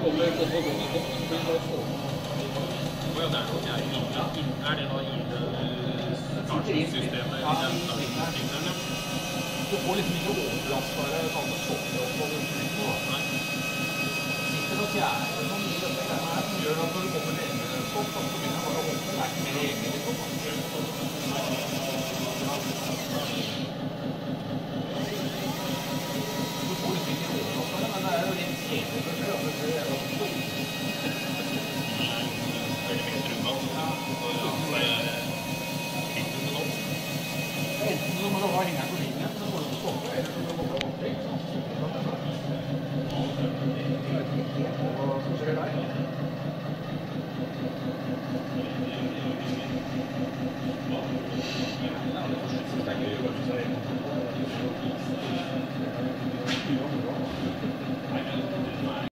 kommer på balkongen opp, så blir det bare få. Ja, det er det da i startsystemet i den startsystemet? Du får liksom ikke overlastbare sånne sokker opp på den flyten da. Nei. Sitter og fjærer sånn i dette greiene her, som gjør at når du kommer til endestopp, så begynner jeg bare å åpne. Det er ikke mer egen liksom. Du får liksom ikke overlastbare, men det er jo litt kjedelig for seg, at det blir jævla stort. Veldig mye strømmet, og så er det klippet med noe. Enten så må du ha hengeren på